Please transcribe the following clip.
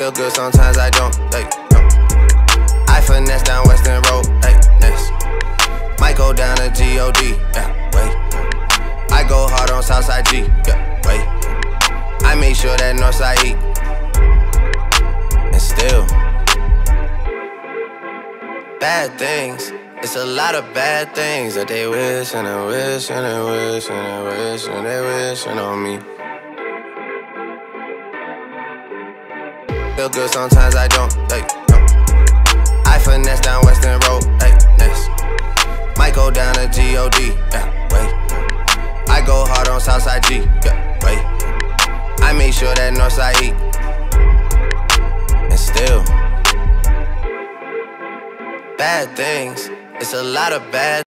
Feel good, sometimes I don't. Like, no. I finesse down Western Road. Like, next. Might go down to G.O.D. Yeah, wait. I go hard on Southside G. Yeah, wait. I make sure that Northside eat. And still, bad things. It's a lot of bad things that they wish and they wish and they wish and they wish and they wishing on me. Feel good, sometimes I don't. Like, no. I finesse down Western Road. Like, next. Might go down to G.O.D. Yeah, wait. I go hard on Southside G. Yeah, wait. I make sure that Northside eat. And still, bad things. It's a lot of bad